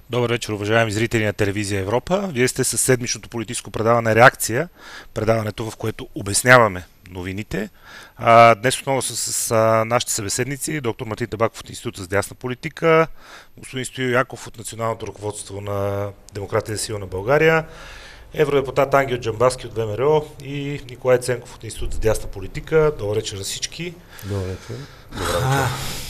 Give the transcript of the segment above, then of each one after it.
Добър вечер, уважаеми зрители на телевизия Европа. Вие сте със седмичното политическо предаване Реакция, предаването, в което обясняваме новините. Днес отново с нашите събеседници, доктор Мартин Табаков от Института за дясна политика, господин Стоил Яков от Националното ръководство на Демократия за сила на България, евродепутат Ангел Джамбаски от ВМРО и Николай Ценков от Институт за дясна политика. Добър вечер на всички. Добър вечер. Добър вечер.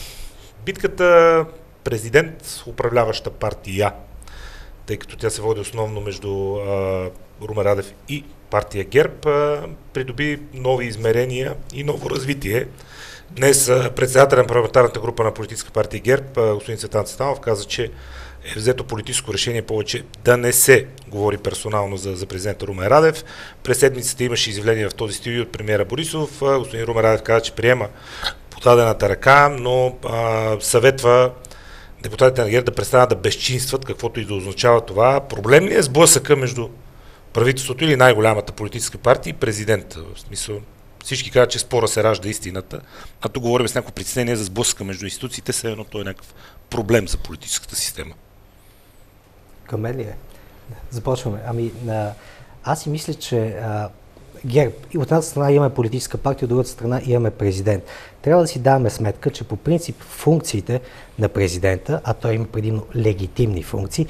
Битката президент, управляваща партия, тъй като тя се води основно между Румен Радев и партия ГЕРБ, придоби нови измерения и ново развитие. Днес председателят на парламентарната група на политическа партия ГЕРБ, господин Цветан Цветанов, каза, че е взето политическо решение повече да не се говори персонално за президента Румен Радев. През седмицата имаше изявление в този стил от премиера Борисов. Господин Румен Радев каза, че приема подадената ръка, но съветва депутатите на ГЕРБ да престанат да безчинстват, каквото и да означава това. Проблем ли е сблъсъка между правителството или най-голямата политическа партия и президента? В смисъл, всички казват, че спора се ражда истината, а тук говорим с някакво притеснение за сблъсъка между институциите, все едно той е някакъв проблем за политическата система. Към мен ли е? Започваме. Аз си мисля, че ГЕРБ, и от едната страна имаме политическа партия, от другата страна имаме президент. Трябва да си даваме сметка, че по принцип функциите на президента, а той има предимно легитимни функции,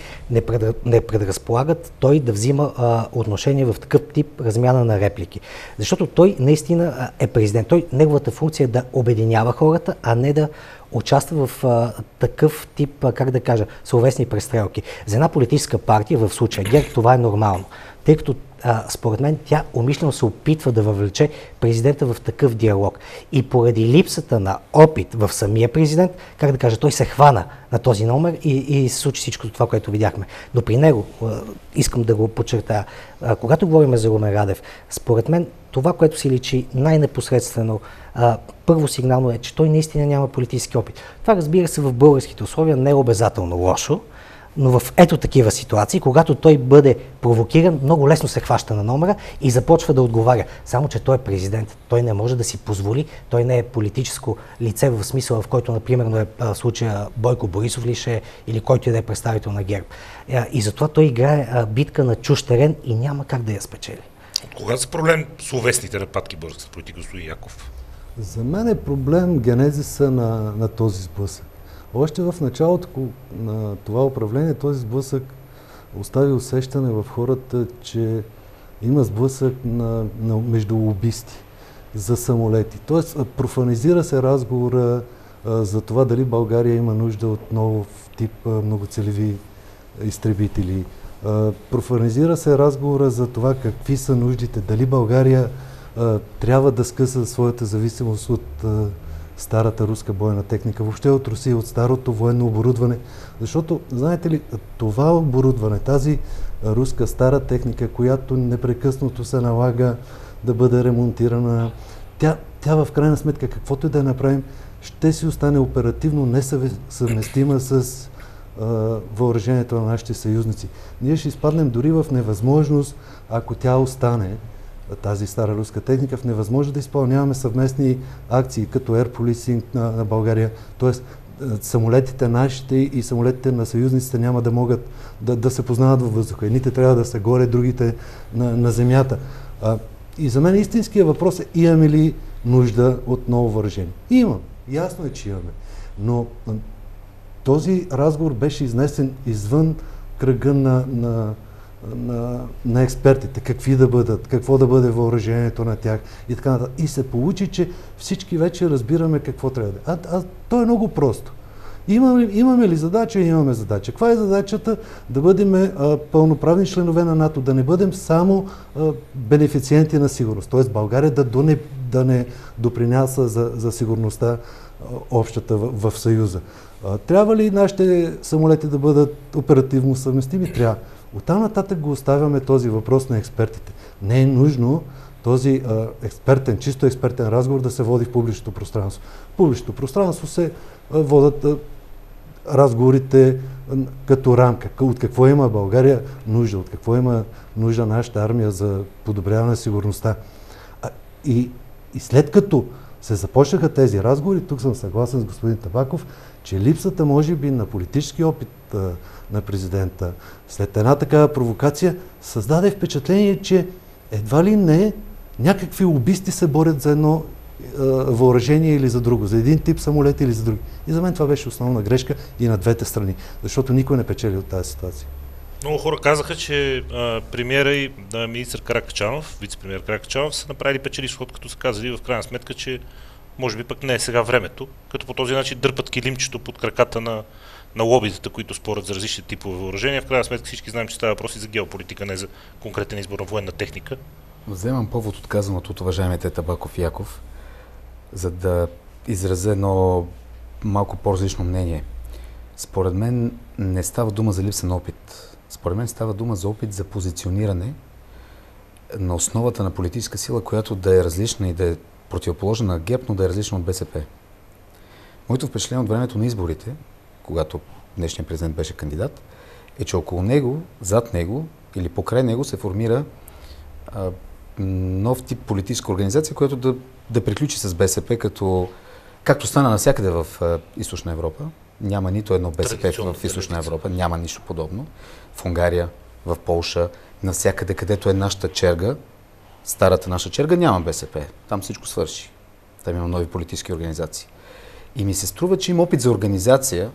не предразполагат той да взима отношение в такъв тип размяна на реплики. Защото той наистина е президент. Неговата функция е да обединява хората, а не да участва в такъв тип, словесни престрелки. За една политическа партия, в случая ГЕРБ, това е нормално, тъй като според мен тя умишлено се опитва да въвлече президента в такъв диалог. И поради липсата на опит в самия президент, той се хвана на този номер и се случи всичко това, което видяхме. Но при него, искам да го подчертая, когато говорим за Румен Радев, според мен това, което си личи най-непосредствено, първо сигнално е, че той наистина няма политически опит. Това, разбира се, в българските условия не е обязателно лошо, но в ето такива ситуации, когато той бъде провокиран, много лесно се хваща на номера и започва да отговаря. Само че той е президент. Той не може да си позволи, той не е политическо лице в смисъла, в който, например, е в случая Бойко Борисов ли ще е, или който и да е представител на ГЕРБ. И затова той играе битка на чужд терен и няма как да я спечели. От кога са проблем словесните нападки в българската политика, господин Яков? За мен е проблем генезиса на този сблъсък. Още в началото на това управление този сблъсък остави усещане в хората, че има сблъсък между лобисти за самолети. Тоест профанизира се разговора за това дали България има нужда от нов тип многоцелеви изтребители. Профанизира се разговора за това какви са нуждите, дали България трябва да скъса своята зависимост от старата руска бойна техника, въобще от Русия, от старото военно оборудване. Защото, знаете ли, това оборудване, тази руска стара техника, която непрекъснато се налага да бъде ремонтирана, тя в крайна сметка, каквото и да я направим, ще си остане оперативно несъвместима с въоръжението на нашите съюзници. Ние ще изпаднем дори в невъзможност, ако тя остане, тази стара руска техника, в невъзможност да изпълняваме съвместни акции, като Air Policing на България. Тоест, самолетите нашите и самолетите на съюзниците няма да могат да се познават във въздуха. Едните трябва да са горе, другите на земята. И за мен истинският въпрос е: имаме ли нужда от ново въоръжение? Имам. Ясно е, че имаме. Но този разговор беше изнесен извън кръга на експертите, какви да бъдат, какво да бъде въоръжението на тях и така нататък. И се получи, че всички вече разбираме какво трябва да е. То е много просто. Имаме ли задача? Имаме задача. Каква е задачата? Да бъдем пълноправни членове на НАТО, да не бъдем само бенефициенти на сигурност. Т.е. България да не допринася за сигурността общата в Съюза. Трябва ли нашите самолети да бъдат оперативно съвместими? Трябва. Оттам нататък го оставяме този въпрос на експертите. Не е нужно този чисто експертен разговор да се води в публичното пространство. В публичното пространство се водят разговорите като рамка. От какво има България нужда? От какво има нужда нашата армия за подобряване на сигурността? И след като се започнаха тези разговори, тук съм съгласен с господин Табаков, че липсата може би на политически опит на президента. След една такава провокация създаде впечатление, че едва ли не някакви лобисти се борят за едно въоръжение или за друго, за един тип самолет или за други. И за мен това беше основна грешка и на двете страни, защото никой не печели от тази ситуация. Много хора казаха, че премиера и министър Каракачанов, вице-премиер Каракачанов са направили печелищ ход, като са казали в крайна сметка, че може би пък не е сега времето, като по този начин дърпат килимчето под краката на лобитата, които спорят за различни типове въоръжения. В крайна сметка всички знаем, че става въпрос и за геополитика, не за конкретен избор на военна техника. Вземам повод от казаното от уважаемите Табаков и Яков, за да изразя едно малко по-различно мнение. Според мен не става дума за липса на опит. Според мен става дума за опит за позициониране на основата на политическа сила, която да е различна и да е противоположна на ГЕРБ, но да е различна от БСП. Моето впечатление от времето на изборите, когато днешният президент беше кандидат, е, че около него, зад него или покрай него се формира нов тип политическа организация, която да приключи с БСП, както стана навсякъде в Източна Европа. Няма нито едно БСП в Източна Европа, няма нищо подобно. В Унгария, в Полша, навсякъде, където е нашата черга, старата наша черга, няма БСП. Там всичко свърши. Там има нови политически организации. И ми се струва, че има опит за организация.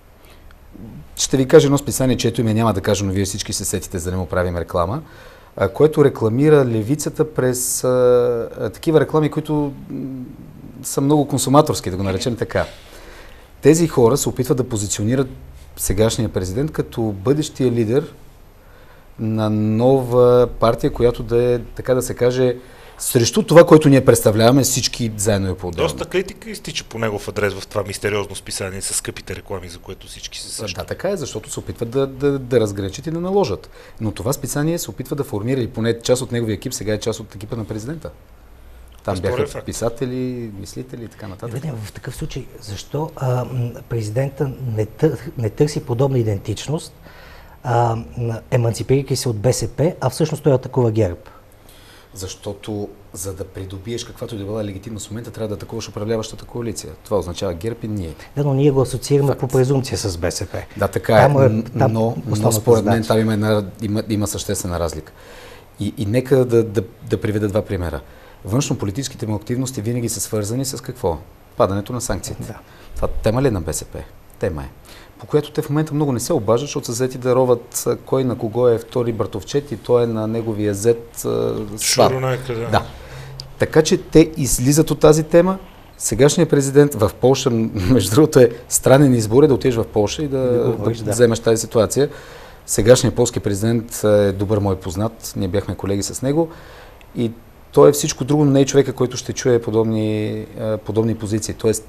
Ще ви кажа едно списание, чието име няма да кажа, но вие всички се сетите, за да не му правим реклама, което рекламира левицата през такива реклами, които са много консуматорски, да го наречем така. Тези хора се опитват да позиционират сегашния президент като бъдещия лидер на нова партия, която да е, така да се каже, срещу това, което ние представляваме всички заедно и по-отделно. Доста критика изтича по негов адрес в това мистериозно списание с скъпите реклами, за което всички се сещат. Да, така е, защото се опитват да разграничат и да наложат. Но това списание се опитва да формира и поне част от неговия екип, сега е част от екипа на президента. Там бяха писатели, мислители и така нататък. В такъв случай, защо президента не търси подобна идентичност, еманципирайки се от БСП, а всъщност той атакува ГЕРБ? Защото за да придобиеш каквато и да била легитимност в момента, трябва да атакуваш управляващата коалиция. Това означава ГЕРБ и ние. Да, но ние го асоциираме по презумпция с БСП. Да, така е, но според мен там има съществена разлика. И нека да приведа два примера. Външно-политическите му активности винаги са свързани с какво? Падането на санкциите. Да. Това тема ли е на БСП? Тема е. По която те в момента много не се обаждат, защото са взети да роват кой на кого е втори братовчет и той е на неговия зет сват. Да. Така че те излизат от тази тема. Сегашният президент в Полша, между другото е странен избор да отидеш в Полша и да вземеш тази ситуация. Сегашният полски президент е добър мой познат. Ние бяхме колеги с него и той е всичко друго, но не е човека, който ще чуе подобни позиции. Тоест,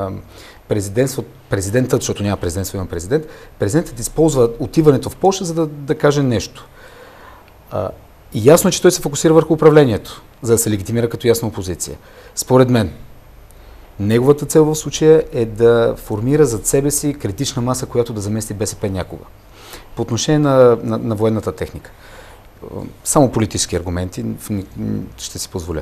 президентът, защото няма президентство, има президент, президентът използва отиването в Полша, за да каже нещо. И ясно е, че той се фокусира върху управлението, за да се легитимира като ясна опозиция. Според мен, неговата цел в случая е да формира зад себе си критична маса, която да замести БСП някога. По отношение на военната техника. Само политически аргументи ще си позволя.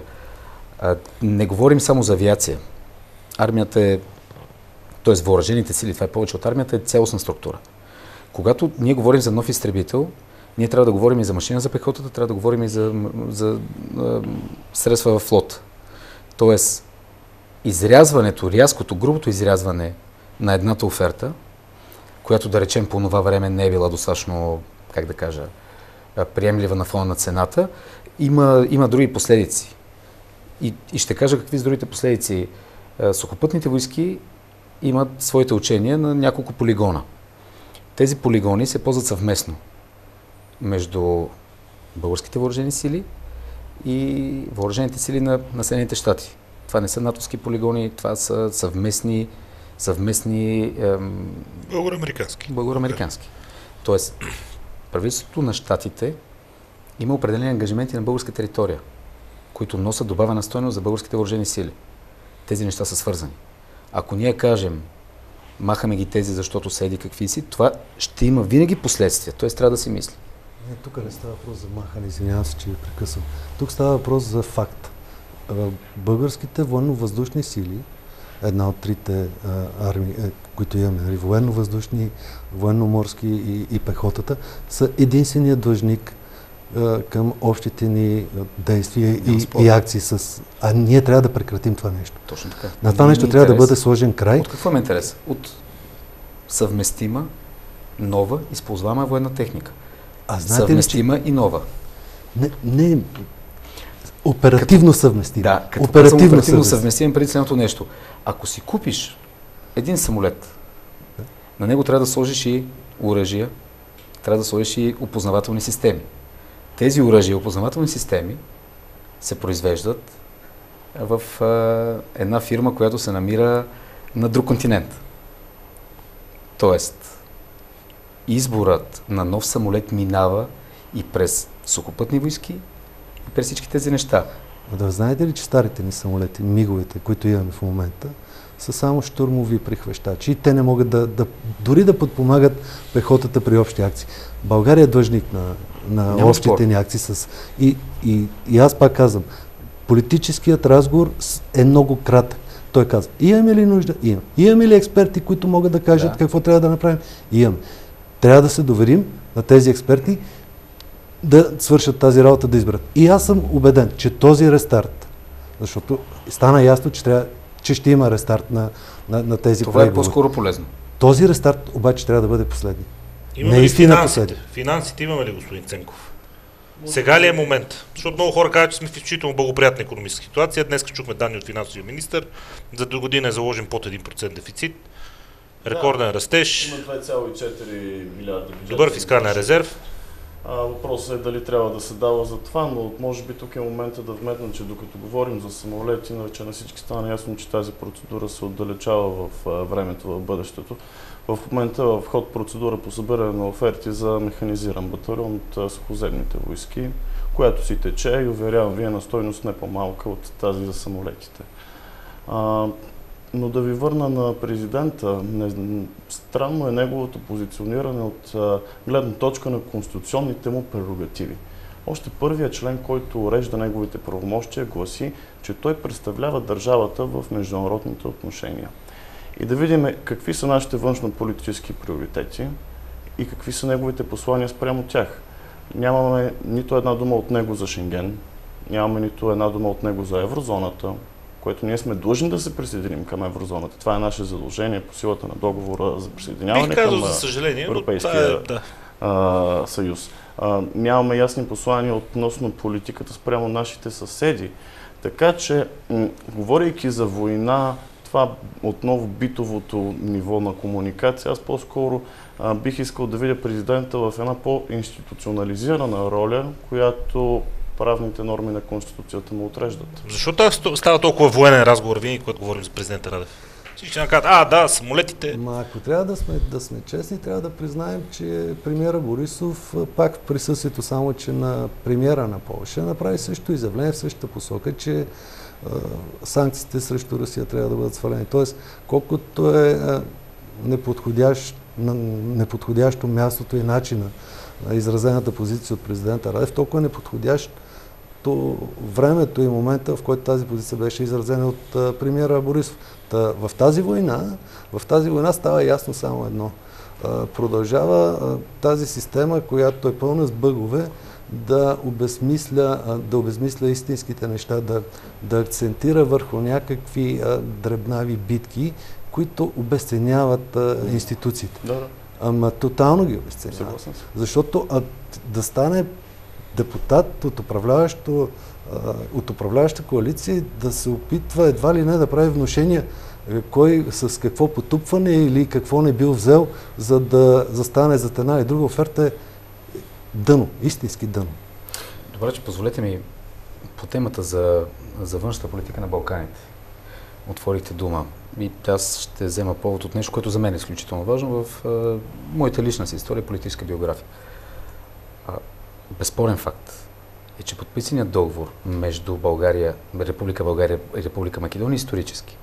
Не говорим само за авиация. Армията т.е. въоръжените сили, това е повече от армията, е цялостна структура. Когато ние говорим за нов изтребител, ние трябва да говорим и за машина за пехотата, трябва да говорим и за средства в флот. Тоест, изрязването, рязкото, грубото изрязване на едната оферта, която да речем по това време не е била достатъчно, как да кажа, приемлива на фона на цената, има други последици. И ще кажа какви са другите последици. Сухопътните войски имат своите учения на няколко полигона. Тези полигони се ползват съвместно между българските въоръжени сили и въоръжените сили на Съединените щати. Това не са натовски полигони, това са съвместни българо-американски. Тоест, правителството на щатите има определени ангажименти на българска територия, които носят добавена стойност за българските въоръжени сили. Тези неща са свързани. Ако ние кажем, махаме ги тези, защото седи какви си, това ще има винаги последствия. Т.е. трябва да си мисли. Не, тук не става въпрос за махане, извинявам се, че ви прекъсвам. Тук става въпрос за факт. Българските военно-въздушни сили една от трите армии, които имаме, нали, военно-въздушни, военно-морски и пехотата, са единственият длъжник към общите ни действия и акции. А ние трябва да прекратим това нещо. Точно така. На това нещо трябва да бъде сложен край. От какво ме интерес? От съвместима, нова, използваема военна техника. Съвместима и нова. Не, оперативно съвместима. Да, като оперативно съвместима преди следното нещо. Ако си купиш един самолет, на него трябва да сложиш и оръжия, трябва да сложиш и опознавателни системи. Тези оръжия и опознавателни системи се произвеждат в една фирма, която се намира на друг континент. Тоест, изборът на нов самолет минава и през сухопътни войски, и през всички тези неща. Да знаете ли, че старите ни самолети, миговете, които имаме в момента, са само щурмови прихващачи и те не могат дори да подпомагат пехотата при общи акции. България е длъжник на общите ни акции. И аз пак казвам, политическият разговор е много кратък. Той казва, имаме ли нужда? Имаме. Имаме ли експерти, които могат да кажат какво трябва да направим? Имаме. Трябва да се доверим на тези експерти да свършат тази работа, да изберат. И аз съм убеден, че този рестарт, защото стана ясно, че ще има рестарт на тези това преговори. Това е по-скоро полезно. Този рестарт обаче трябва да бъде последен. Имаме ли финансите? Финансите имаме ли, господин Ценков? Сега ли е момент? Защото много хора казват, че сме в изключително благоприятна икономическа ситуация. Днес чухме данни от финансовия министър. За до година е заложен под 1% дефицит. Рекорден растеж. Има 2,4 милиарда бюджет. Добър фискален резерв. Въпросът е дали трябва да се дава за това, но може би тук е момента да вметна, че докато говорим за самолети, че на всички стана ясно, че тази процедура се отдалечава в времето, в бъдещето. В момента в ход процедура по събиране на оферти за механизиран батальон от сухоземните войски, която си тече и уверявам ви е на стойност не по-малка от тази за самолетите. Но да ви върна на президента, странно е неговото позициониране от гледна точка на конституционните му прерогативи. Още първият член, който урежда неговите правомощия, гласи, че той представлява държавата в международните отношения. И да видим какви са нашите външно-политически приоритети и какви са неговите послания спрямо тях. Нямаме нито една дума от него за Шенген, нямаме нито една дума от него за еврозоната, което ние сме длъжни да се присъединим към еврозоната. Това е наше задължение по силата на договора за присъединяване към Европейския съюз. Нямаме ясни послания относно политиката спрямо нашите съседи. Така че, говорейки за война, това отново битовото ниво на комуникация, аз по-скоро бих искал да видя президента в една по-институционализирана роля, която правните норми на Конституцията му отреждат. Защо става толкова военен разговор винаги, когато говорим за президента Радев? Всички ще кажат, да, самолетите. Ако трябва да сме честни, трябва да признаем, че премиера Борисов, пак в присъствието само, че на премиера на Полша, направи също изявление в същата посока, че санкциите срещу Русия трябва да бъдат свалени. Тоест, колкото е неподходящо мястото и начина на изразената позиция от президента Радев, толкова неподходящо времето и момента, в който тази позиция беше изразена от премиера Борисов. В тази война става ясно само едно. Продължава тази система, която е пълна с бъгове, да обезмисля истинските неща, да акцентира върху някакви дребнави битки, които обесценяват институциите. Ама тотално ги обесценяват. Защото да стане депутат от управляваща коалиция, да се опитва едва ли не да прави внушения кой с какво потупване или какво не бил взел, за да застане зад една и друга оферта, е дъно, истински дъно. Добре, че позволете ми по темата за външната политика на Балканите. Отворихте дума. И аз ще взема повод от нещо, което за мен е изключително важно в моята лична си история, политическа биография. Безспорен факт е, че подписаният договор между Република България и Република Македония исторически.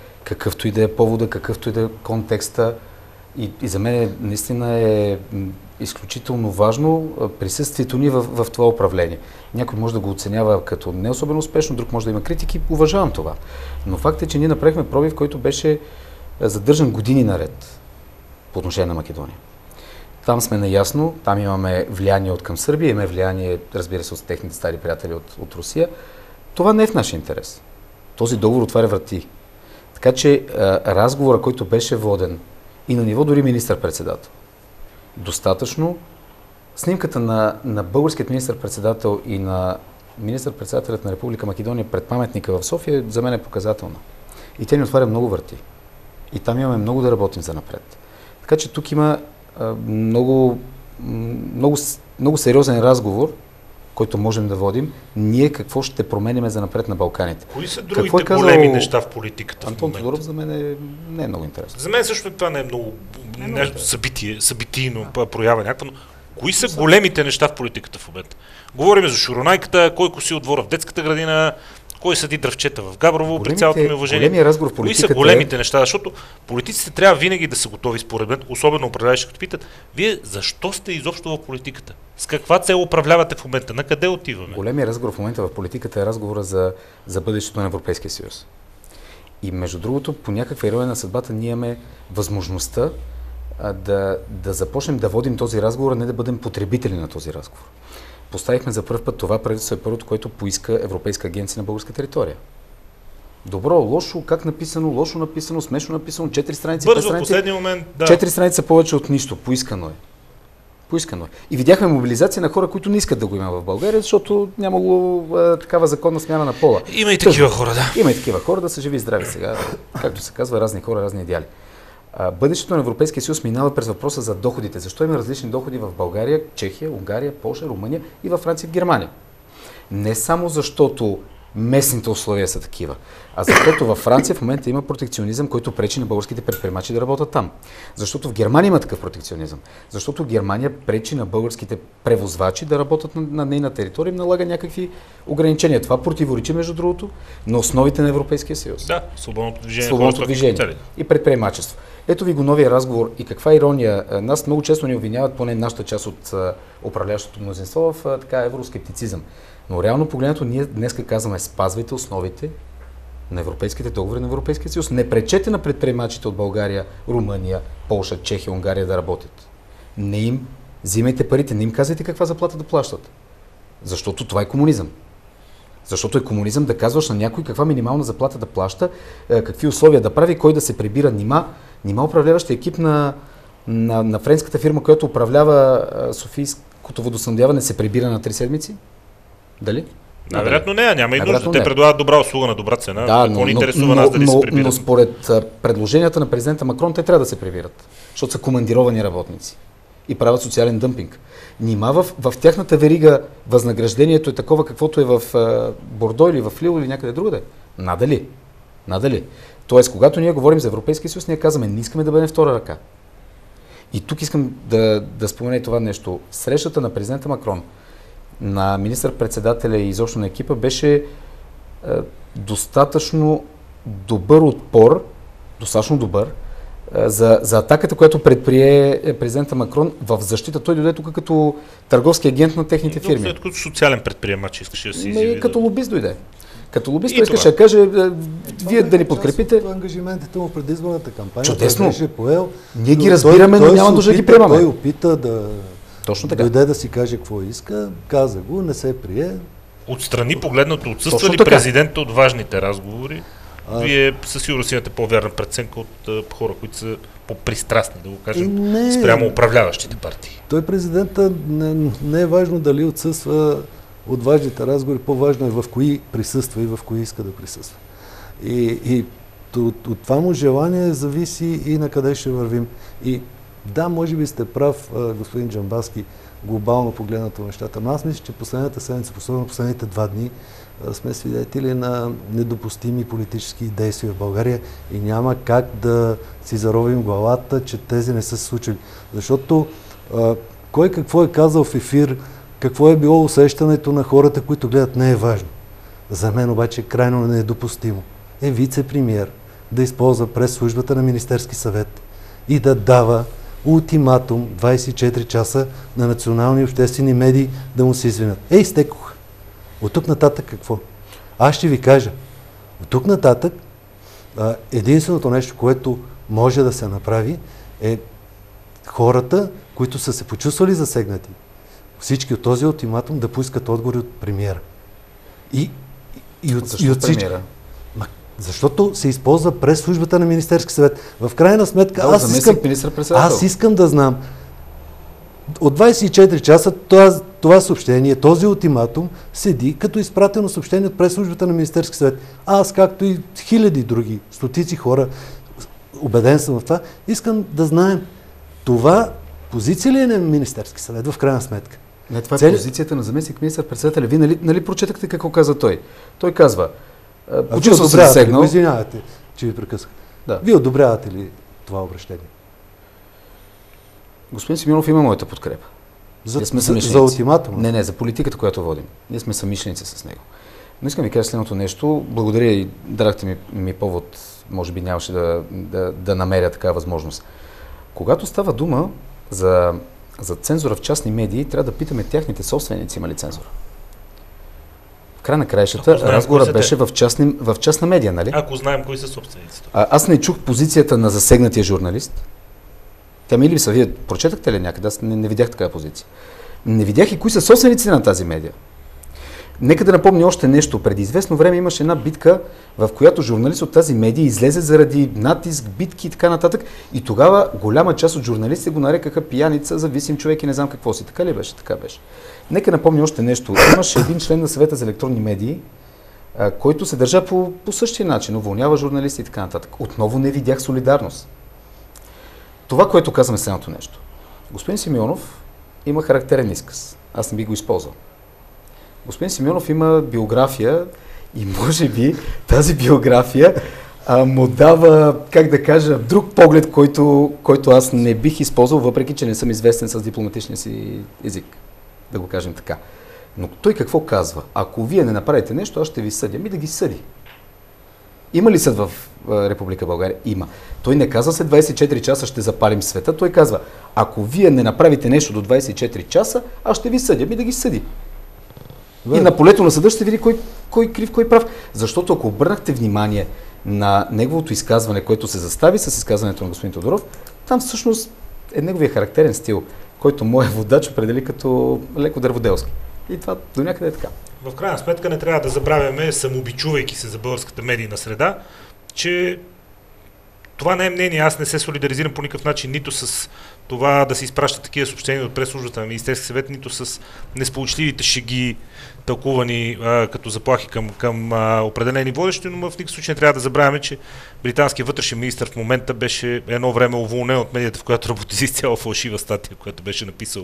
Какъвто и да е повода, какъвто и да е контекста. И за мен наистина е изключително важно присъствието ни в това управление. Някой може да го оценява като не особено успешно, друг може да има критики, уважавам това. Но факт е, че ние направихме пробив, който беше задържан години наред по отношение на Македония. Там сме наясно, там имаме влияние от към Сърбия, имаме влияние, разбира се, от техните стари приятели от Русия. Това не е в наш интерес. Този договор отваря врати. Така че разговора, който беше воден и на ниво дори министър-председател, достатъчно, снимката на българският министър-председател и на министър-председателят на Република Македония пред паметника в София за мен е показателна. И тя ни отваря много врати. И там имаме много да работим за напред. Така че тук има много сериозен разговор, който можем да водим. Ние какво ще променяме за напред на Балканите. Кои са другите големи неща в политиката Антон в момента? Тодоров за мен не е много интересно. За мен също това не е много събитийно проява някаква, но кои са големите неща в политиката в момента? Говорим за шуронайката, кой коси от двора в детската градина, кой съди дръвчета в Габрово, при цялото ми уважение. Големия разговор в политиката. Кои са големите неща? Защото политиците трябва винаги да са готови, според мен, особено управляващи, като питат, вие защо сте изобщо в политиката? С каква цел управлявате в момента? На къде отиваме? Големия разговор в момента в политиката е разговора за бъдещето на Европейския съюз. И между другото, по някаква ирония на съдбата, ние имаме възможността да започнем да водим този разговор, а не да бъдем потребители на този разговор. Поставихме за първ път това правителство е първото, което поиска Европейска агенция на българска територия. Добро, лошо, как написано, лошо написано, смешно написано, 4 страници, 5 страници. Бързо, в последния момент, да. 4 страници повече от нищо, поискано е. Поискано е. И видяхме мобилизация на хора, които не искат да го има в България, защото нямало такава законна смяна на пола. Има и такива хора, да. Има и такива хора, да са живи и здрави сега. Както се казва, разни хора, разни идеали. Бъдещето на Европейския съюз минава през въпроса за доходите. Защо има различни доходи в България, Чехия, Унгария, Полша, Румъния и във Франция и в Германия? Не само защото местните условия са такива, а защото във Франция в момента има протекционизъм, който пречи на българските предприемачи да работят там. Защото в Германия има такъв протекционизъм. Защото Германия пречи на българските превозвачи да работят на нейна територия и налага някакви ограничения. Това противоречи, между другото, на основите на Европейския съюз. Да, свободното движение. Свободното движение и предприемачество. Ето ви го новия разговор и каква ирония. Нас много често ни обвиняват, поне нашата част от управляващото мнозинство, в евроскептицизъм. Но реално погледнато ние днес казваме, спазвайте основите на европейските договори на Европейския съюз. Не пречете на предприемачите от България, Румъния, Полша, Чехия, Унгария да работят. Не им взимайте парите, не им казвайте каква заплата да плащат. Защото това е комунизъм. Защото е комунизъм да казваш на някой каква минимална заплата да плаща, какви условия да прави, кой да се прибира. Нима управляващия екип на френската фирма, която управлява Софийското водоснабдяване, се прибира на 3 седмици? Дали? Най-вероятно не, няма и нужда. Те предлагат добра услуга на добра цена. Да, какво ни интересува нас дали се прибират? Но според предложенията на президента Макрон, те трябва да се прибират, защото са командировани работници и правят социален дъмпинг. Нима в тяхната верига възнаграждението е такова, каквото е в Бордо или в Лил или някъде другаде? Надали. Тоест, когато ние говорим за Европейския съюз, ние казваме, не искаме да бъдем втора ръка. И тук искам да спомена и това нещо. Срещата на президента Макрон, на министър-председателя и изобщо на екипа беше достатъчно добър отпор, достатъчно добър, за атаката, която предприе президента Макрон в защита. Той дойде тук като търговски агент на техните фирми. Като социален предприемач искаше да си изяви. Като лобист дойде. Като лобист той искаше да каже, вие да ни подкрепите. Ангажиментите му пред изборната кампания. Чудесно. Беше поел, ние ги разбираме, но няма нужда да ги приемаме. Той опита да дойде да си каже какво иска, каза го, не се прие. Отстрани погледнато, отсъства ли президента от важните разговори? Вие със сигурност имате по-вярна преценка от хора, които са по-пристрастни, да го кажем, спрямо управляващите партии. Той президента не е важно дали отсъства от важните разговори, по-важно е в кои присъства и в кои иска да присъства. И от това му желание зависи и на къде ще вървим. И да, може би сте прав, господин Джамбазки, глобално погледнато нещата, но аз мисля, че последната седмица, особено последните 2 дни, сме свидетели на недопустими политически действия в България и няма как да си заровим главата, че тези не са се случили. Защото кой какво е казал в ефир, какво е било усещането на хората, които гледат, не е важно. За мен обаче е крайно недопустимо. Вице-премиер да използва през службата на Министерски съвет и да дава ултиматум 24 часа на национални обществени медии да му се извинят. Изтекох. От тук нататък какво? Аз ще ви кажа. От тук нататък единственото нещо, което може да се направи, е хората, които са се почувствали засегнати, всички от този ултиматум да поискат отговори от премиера. И от всички. Защото се използва през службата на Министерски съвет. В крайна сметка, аз искам да знам от 24 часа това съобщение, този ултиматум седи като изпратено съобщение от през службата на Министерски съвет. Аз, както и хиляди други, стотици хора, убеден съм в това, искам да знаем това позиция ли е на Министерски съвет в крайна сметка? Не, това е позицията на заместник министър-председателя. Вие нали прочетахте какво каза той? Той казва, почувствам се засегнал. Извинявайте, че ви прекъснах. Да. Вие одобрявате ли това обращение? Господин Симеонов има моята подкрепа. За ултиматума? Не, за политиката, която водим. Ние сме съмишленици с него. Но искам ви кажа следното нещо. Благодаря и дадахте ми повод, може би нямаше да намеря такава възможност. Когато става дума за цензура в частни медии, трябва да питаме тяхните собственици има ли цензура. В край на краищата разговорът беше в частна медия, нали? Ако знаем кои са собствениците. Аз не чух позицията на засегнатия журналист. Тя ми липсва. Вие прочетахте ли някъде? Аз не видях такава позиция. Не видях и кои са собствениците на тази медия. Нека да напомня още нещо. Преди известно време имаше една битка, в която журналист от тази медия излезе заради натиск, битки и така нататък. И тогава голяма част от журналистите го нарекаха пияница, зависим човек и не знам какво си. Така ли беше? Така беше. Нека напомня още нещо. Имаше един член на Съвета за електронни медии, който се държа по същия начин, уволнява журналисти и така нататък. Отново не видях солидарност. Това, което казваме следното нещо. Господин Симеонов има характерен изказ. Аз не би го използвал. Господин Симеонов има биография и може би тази биография му дава, как да кажа, друг поглед, който аз не бих използвал, въпреки че не съм известен с дипломатичния си език. Да го кажем така. Но той какво казва? Ако вие не направите нещо, аз ще ви съдя. Да ги съди. Има ли съд в Република България? Има. Той не казва след 24 часа ще запалим света. Той казва, ако вие не направите нещо до 24 часа, аз ще ви съдя. Да ги съди. И на полето на съда ще види кой крив, кой прав. Защото ако обърнахте внимание на неговото изказване, което се застави с изказването на господин Тодоров, там всъщност е неговия характерен стил, който моят водач определи като леко дърводелски. И това до някъде е така. В крайна сметка не трябва да забравяме, самообичувайки се за българската медийна среда, че това не е мнение. Аз не се солидаризирам по никакъв начин нито с това да се изпращат такива съобщения от пресслужбата на Министерски съвет, нито с несполучливите шеги, тълкувани като заплахи към определени водещи, но в никакъв случай не трябва да забравяме, че британският вътрешен министър в момента беше едно време уволнен от медията, в която работи с цяла фалшива статия, която беше написал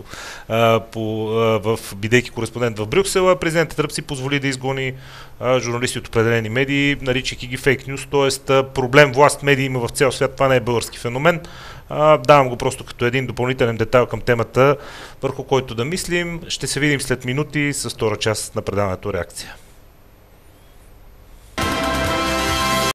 бидейки кореспондент в Брюксел. Президентът Тръмп си позволи да изгони журналисти от определени медии, наричайки ги фейк нюз, т.е. проблем власт медии има в цял свят, това не е български феномен. Давам го просто като един допълнителен детайл към темата, върху който да мислим. Ще се видим след минути с втора част на предаването Реакция.